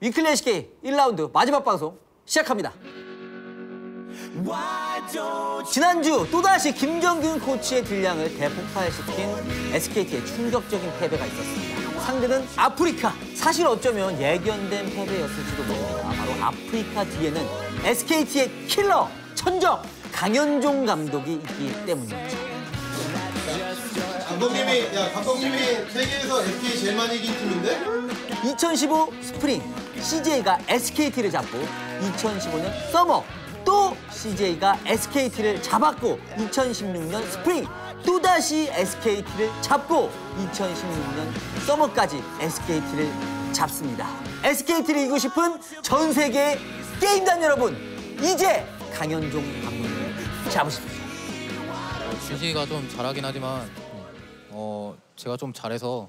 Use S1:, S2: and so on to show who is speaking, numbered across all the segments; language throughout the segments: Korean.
S1: 위클리 SK 1라운드 마지막 방송 시작합니다. 지난주 또다시 김정균 코치의 딜량을 대폭발시킨 SKT의 충격적인 패배가 있었습니다. 상대는 아프리카. 사실 어쩌면 예견된 패배였을지도 모릅니다. 바로 아프리카 뒤에는 SKT의 킬러, 천적, 강현종 감독이 있기 때문이었죠.
S2: 감독님이 세계에서 SK 제일 많이 이긴 팀인데?
S1: 2015 스프링 CJ가 SKT를 잡고 2015년 서머 또 CJ가 SKT를 잡았고 2016년 스프링 또다시 SKT를 잡고 2016년 서머까지 SKT를 잡습니다. SKT를 이기고 싶은 전 세계의 게임단 여러분, 이제 강현종 감독님을 잡으십시오.
S3: CJ가 좀 잘하긴 하지만 제가 좀 잘해서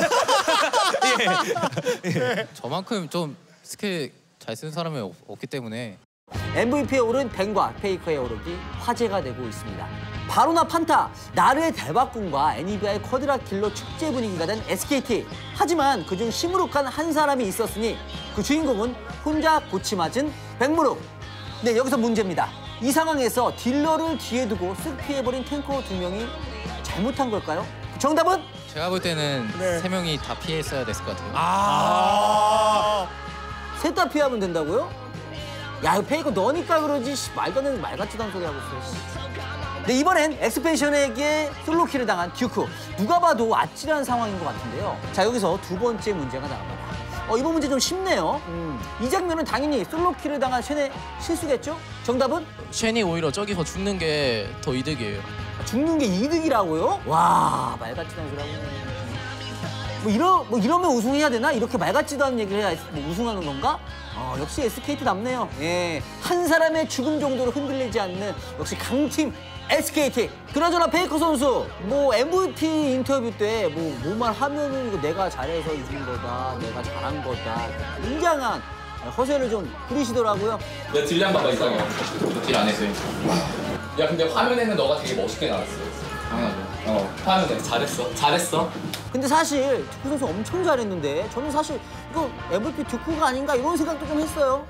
S3: 저만큼 좀 스킬 잘 쓰는 사람이 없기 때문에
S1: MVP에 오른 벤과 페이커의 오르기 화제가 되고 있습니다. 바로나 판타, 나르의 대박궁과 애니비아의 쿼드라 킬러 축제 분위기가 된 SKT. 하지만 그중 시무룩한 한 사람이 있었으니 그 주인공은 혼자 고치 맞은 백무룩. 네, 여기서 문제입니다. 이 상황에서 딜러를 뒤에 두고 쓱 피해버린 탱커 2명이 잘못한 걸까요? 정답은?
S3: 제가 볼 때는 세 명이 다 피했어야 됐을 것 같아요.
S1: 셋 다 피하면 된다고요? 야, 이거 페이커 너니까 그러지. 말도 안 되는 말 같지도 않은 소리 하고 있어. 네, 이번엔 엑스펜션에게 솔로킬을 당한 듀크. 누가 봐도 아찔한 상황인 것 같은데요. 자, 여기서 두 번째 문제가 나갑니다. 이번 문제 좀 쉽네요. 이 장면은 당연히 솔로킬을 당한 쉔의 실수겠죠? 정답은?
S4: 쉔이 오히려 저기서 죽는 게 더 이득이에요.
S1: 죽는 게 이득이라고요? 와, 말 같지도 않은 소리 하고 있네. 이러면 우승해야 되나? 이렇게 말 같지도 않은 얘기를 해야 우승하는 건가? 역시 SKT답네요. 예, 한 사람의 죽음 정도로 흔들리지 않는 역시 강팀 SKT. 그나저나 페이커 선수, MVP 인터뷰 때 뭐만 하면은 이거 내가 잘해서 이긴 거다, 내가 잘한 거다. 굉장한 허세를 좀 부리시더라고요.
S5: 내 딜량 봐봐 이상해. 딜 안 했어요. 야 근데 화면에는 너가 되게 멋있게 나왔어. 당연하죠. 화면에 잘했어.
S1: 근데 사실 듀크 선수 엄청 잘했는데 저는 사실 이거 MVP 듀크가 아닌가 이런 생각도 좀 했어요.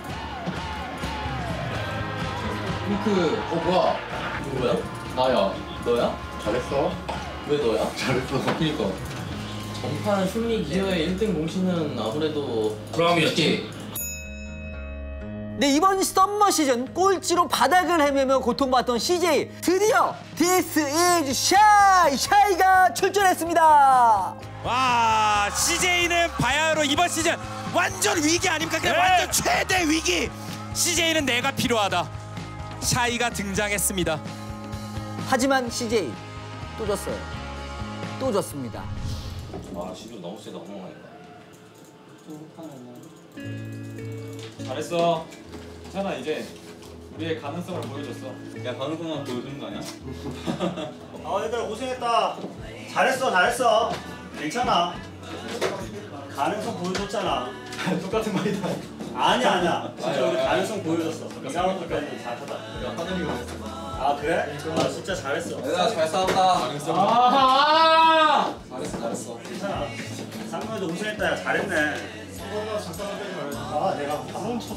S5: 뭐야? 누구야? 나야. 너야?
S2: 잘했어.
S5: 왜 너야?
S2: 잘했어.
S5: 그니까.
S4: 전판 승리 기여의 1등 공신은 아무래도
S5: 그럼이었지.
S1: 네, 이번 썸머 시즌 꼴찌로 바닥을 헤매며 고통받던 CJ. 드디어 This is 샤이가 출전했습니다.
S6: 와, CJ는 바야흐로 이번 시즌 완전 위기 아닙니까? 그냥 완전 최대 위기. CJ는 내가 필요하다. 샤이가 등장했습니다.
S1: 하지만 CJ 또 졌어요. 또 졌습니다.
S5: 시도 너무 세다.
S7: 잘했어. 괜찮아, 이제 우리의 가능성을 보여줬어.
S5: 야 가능성만 보여주는 거 아니야?
S8: 얘들아 고생했다. 잘했어. 괜찮아. 가능성 보여줬잖아.
S7: 똑같은 말이다.
S8: 아니야. 진짜 우리 가능성 보여줬어. 이상한 때는 잘하다.
S7: 하늘이
S8: 아 그래? 진짜 잘했어.
S5: 얘들아 잘 싸웠다. 잘했어.
S8: 괜찮아. 상무에도 고생했다. 야, 잘했네.
S7: 잠깐만 빼지 말고.
S8: 내가 훔쳐.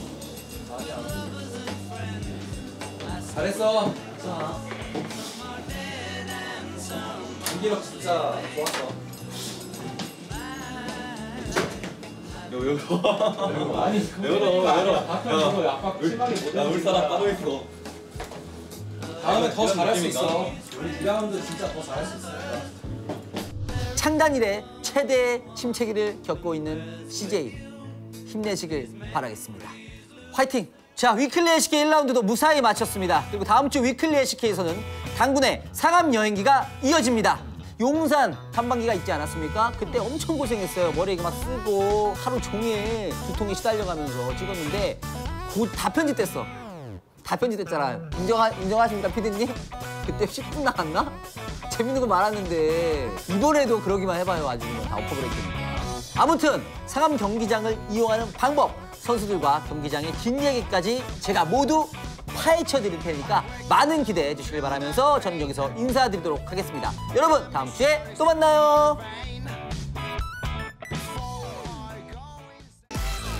S5: 잘했어. 김기록 진짜 좋았어. 왜 울어?
S7: 아니,
S5: 왜 울어?
S7: 이거 약간 심하게 못
S5: 울 사람 따로 있어. 다음에 더 잘할 수 있어.
S7: 우리 2라운드 진짜 더 잘할 수 있어.
S1: 창단 이래 최대의 침체기를 겪고 있는 CJ. 힘내시길 바라겠습니다. 화이팅! 자, 위클리 SK 1라운드도 무사히 마쳤습니다. 그리고 다음 주 위클리 SK에서는 당군의 상암 여행기가 이어집니다. 용산 탐방기가 있지 않았습니까? 그때 엄청 고생했어요. 머리 막 쓰고 하루 종일 두통에 시달려가면서 찍었는데 곧 다 편집됐어. 다 편집됐잖아요. 인정하십니까, 피디님? 그때 10분 나갔나? 재밌는 거 많았는데 이번에도 그러기만 해봐요. 아주 다 오퍼브레이크입니다. 아무튼 상암 경기장을 이용하는 방법, 선수들과 경기장의 뒷얘기까지 제가 모두 파헤쳐 드릴 테니까 많은 기대해 주시길 바라면서 저는 여기서 인사드리도록 하겠습니다. 여러분, 다음 주에 또 만나요.